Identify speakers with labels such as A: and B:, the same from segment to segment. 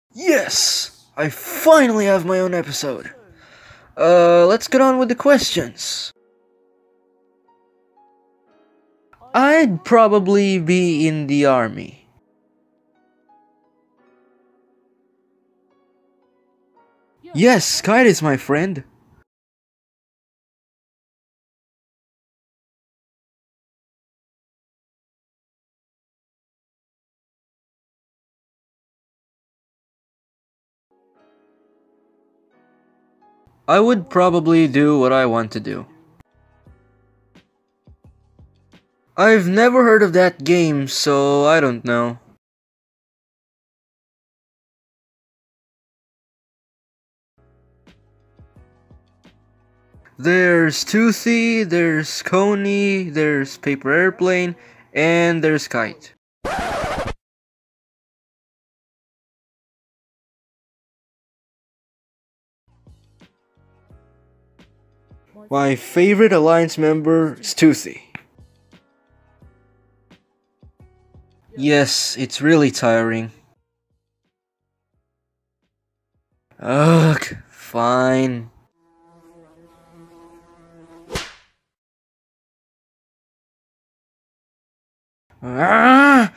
A: Yes! I finally have my own episode. Let's get on with the questions. I'd probably be in the army. Yes, Kite is my friend. I would probably do what I want to do. I've never heard of that game, so I don't know. There's Toothy, there's Coney, there's Paper Airplane, and there's Kite. My favorite Alliance member is Toothy. Yes, it's really tiring. Ugh, fine. Ah!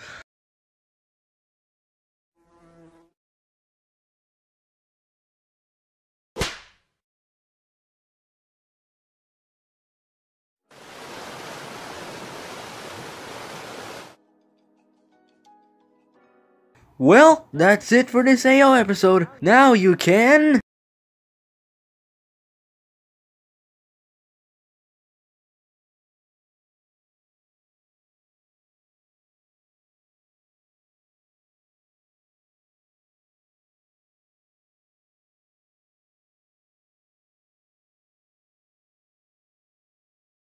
A: Well, that's it for this AO episode. Now you can...